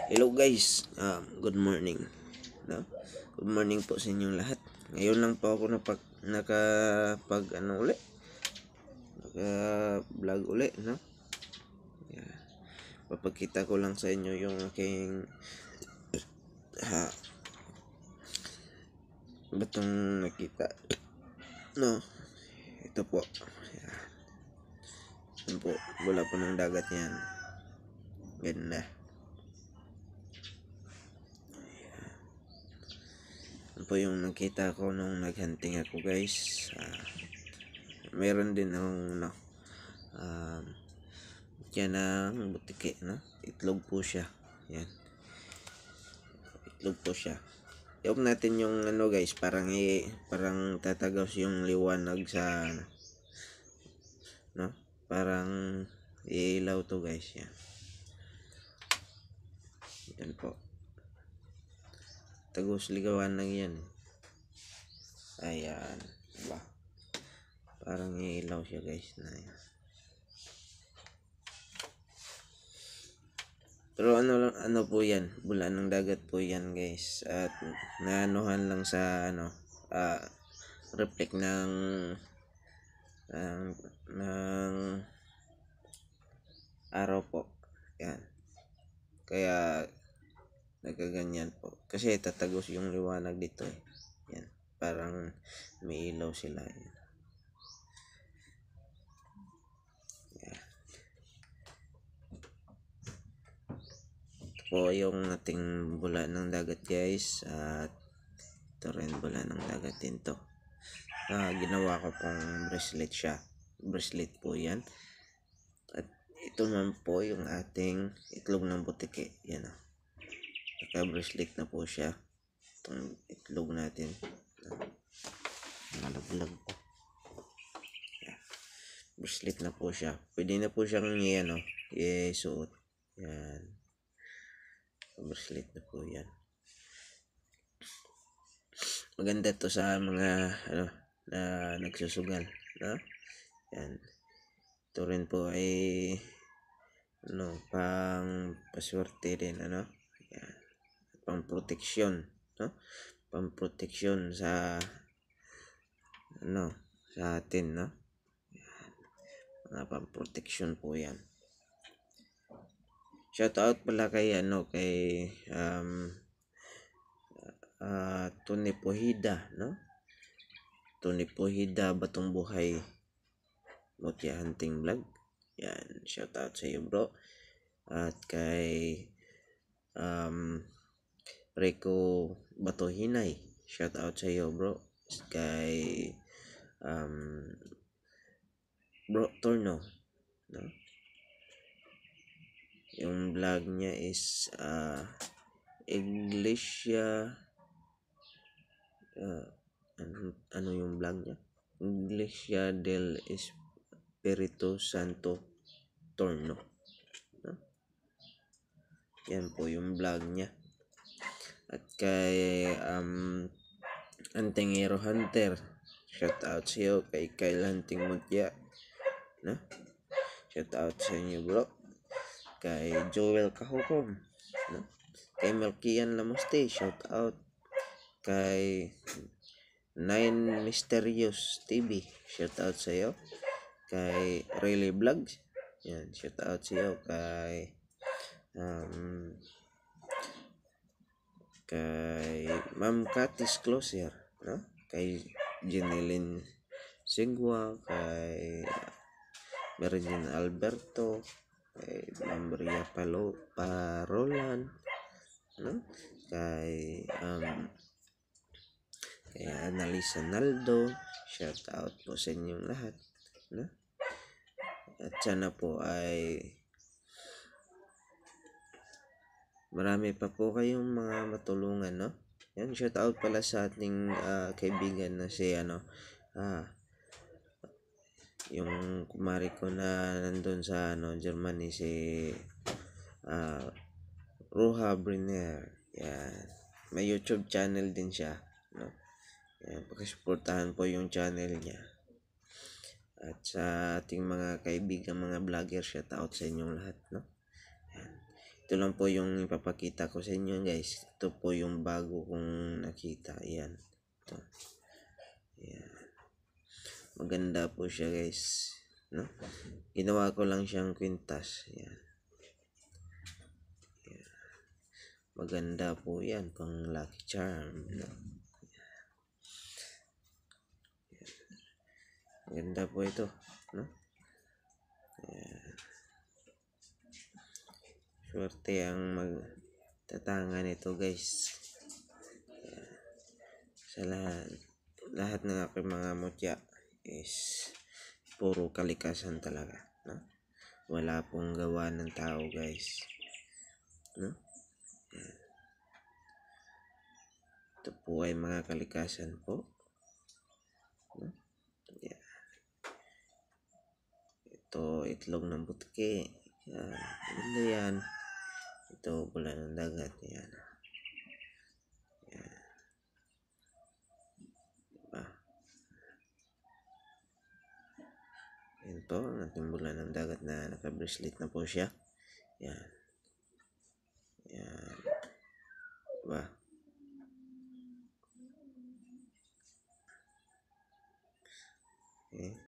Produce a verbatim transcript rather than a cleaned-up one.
Hello guys, um, good morning. No? Good morning po sa inyong lahat. Ngayon lang po ako napag, nakapag ano uli, naka vlog uli, no? Yeah. Papakita ko lang sa inyo yung aking ha, batong nakita. No, ito po. Yeah. Yan po, wala po ng dagat yan. Ganda. Yan po yung nakita ko nung naghunting ako guys. Uh, meron din akong no, um, yan ang butike, no? Itlog po siya. Yan. Itlog po siya. I-off natin yung ano guys, parang i parang tatagos yung liwanag sa ano, no? Parang ilaw to guys, yan. Yan po. Tagos liwanag yan. Ayan. Diba? Parang ilaw siya guys na yan. Pero ano ano po yan, bula ng dagat po yan guys. At naanuhan lang sa ano, uh, reflect ng ng, ng araw po. Yan. Kaya nagaganyan po. Kasi tatagos yung liwanag dito eh. Yan. Parang may ilaw sila. Yan. Po yung ating bula ng dagat guys, at ito rin bula ng dagat din to. Ah, ginawa ko pong bracelet siya, bracelet po yan. At ito naman po yung ating itlog ng butike, yan o, naka bracelet na po siya itong itlog natin. Nalaglag po, yeah. Bracelet na po siya, pwede na po siyang yan o, isuot. Yan, bracelet na po yan. Maganda to sa mga ano na nagsusugal, no? Yan. Ito rin po ay ano, pang paswerte din, ano? Yan. Pang proteksyon, no? Pang proteksyon sa ano, sa atin, no? Yan. Mga pang proteksyon po yan. Shout out pala kay ano, kay um uh, Tony Pohida, no? Tony Pohida, Batong Buhay Mutya Hunting Vlog. Yan, shout out sa iyo bro. At kay um Rico Batohinay, shout out sa iyo bro. Kay um Bro Torno, no? Yung vlog niya is uh, Iglesia uh, ano, ano yung vlog niya? Iglesia del Espiritu Santo Torno, no? Yan po yung vlog niya. At kay um, Antingero Hunter, shout out sa iyo. Kay Kyle Hunting Mutya, no? Shout out sa inyo bro. Kay Joel Kahukom, no? Kay Melkian Lamuste, shout out. Kay Nine Mysterious T V, shout out sa iyo. Kay Really Vlogs, yan, shout out sa iyo. Kay um, kay Ma'am Katis Closer, no? Kay Jeneline Sigwa, kay Merlin Alberto, kay Maria Palo Parolan, no? Kay um kay Annalisa Naldo, shout out po sa inyong lahat, no? At sana po ay marami pa po kayong mga matulungan, no? Yan, shout out pala sa ating uh, kaibigan na si ano, ah yung kumari ko na nandun sa ano Germany, si uh, Ruha Briner. Yan, may YouTube channel din siya, no? Yan, pakisuportahan po yung channel niya. At sa ating mga kaibigan, mga vlogger, shout out sa inyong lahat, no? Yan. ito lang po yung ipapakita ko sa inyo guys. Ito po yung bago kong nakita. Ayan. Ito. Ayan. Maganda po siya guys. No? Ginawa ko lang siyang kwintas. Ayan. Ayan. Maganda po yan. Pang lucky charm. No? Ayan. Maganda po ito. No? Ayan. Swerte ang magtatangan ito guys. Ayan. Sa lahat, lahat ng aking mga mutya is puro kalikasan talaga. No? Wala pong gawa ng tao guys. No? Ayan. Ito po ay mga kalikasan po. No? Ayan. Ito itlog ng butke. Ayan. Maganda yan. Ito pula ng dagat. Ayan. Ayan. Diba? Ayan po. Ang ating bula ng dagat na naka-bracelet na po siya. Ayan. Ayan. Diba? Okay.